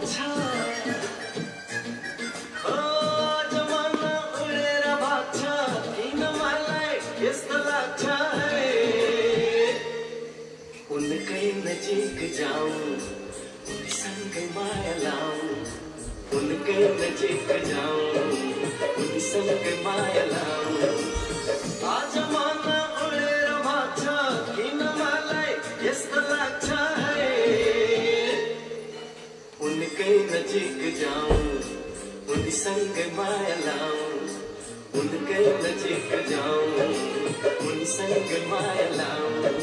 लाग्छ ओ जमाना उडेर भाग्छ किन मलाई यस्तो लाग्छ उनकै नजिक जाऊं उनसँगै माया लाऊं उनकै नजिक जाऊं उनसँगै माया लाऊं आज मन उडेर भाग्छ किन मलाई यस्तो लाग्छ उनकै नजिक जाऊं उनसँगै माया लाऊं उनकै नजिक जाऊं उनसँगै माया लाऊं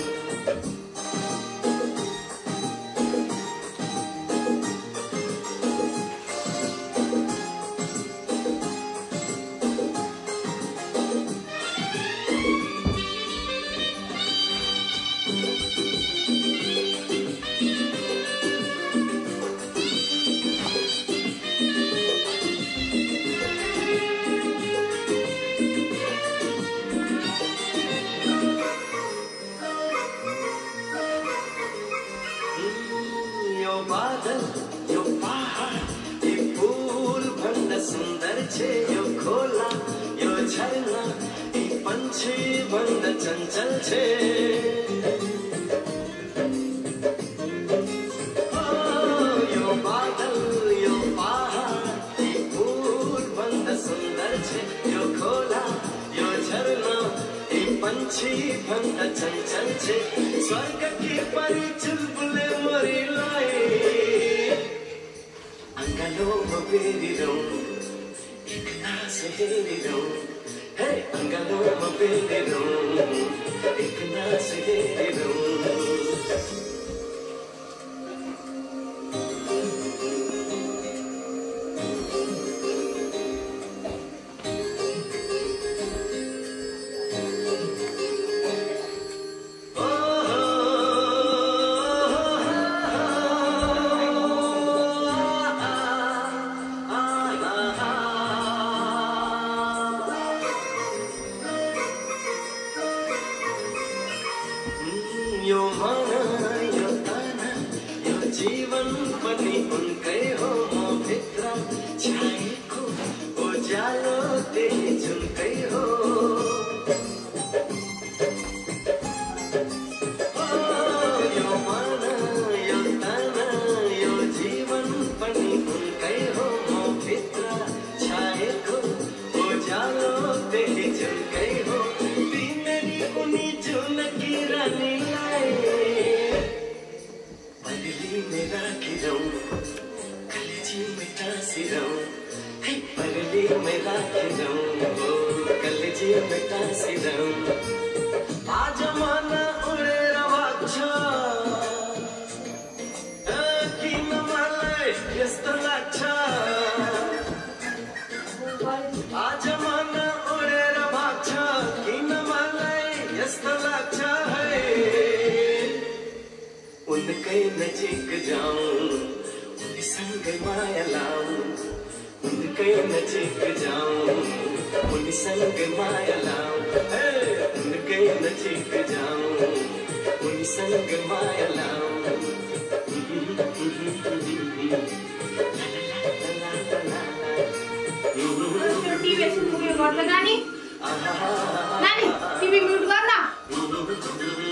बादल यो पहाड यो फूल भन्दा सुन्दर छे यो खोला यो झरना यी पंछी भन्दा चञ्चल छे यो बादल यो पहाड यी फूल भन्दा सुन्दर छे यो खोला यो झरना यी पंछी भन्दा चञ्चल छे स्वर्ग की परी चुलबुले मरिलाई अंगालोमा बेरिरौं एक नास हेरिरौं हे अंगालोमा बेरिरौं एक नास हेरिरौं यो मन यो तना यो जीवन पनि उनकै हो म भित्र छाएको उज्यालो त्यही झुल्कै हो यो मन यो तना यो जीवन पनि उनकै हो म भित्र छाएको उज्यालो त्यही झुल्कै हो तिमीरी उनी झुल्की रानीलाई पगली में राखिरौं कलेजी में टाँसिरौं है पगली में राखिरौं कलेजी में टाँसिरौं आज मन उडेर भाग्छ किन मलाई यस्तो लाग्छ आज मन उडेर भाग्छ किन मलाई यस्तो लाग्छ उनकै नजिक जाऊं उनसँगै माया लाऊं उनकै नजिक जाऊं उनसँगै माया लाऊं उनकै नजिक जाऊं उनसँगै माया लाऊं टिभी सुन्नु गर्छ नानी नानी टिभी म्युट गर्न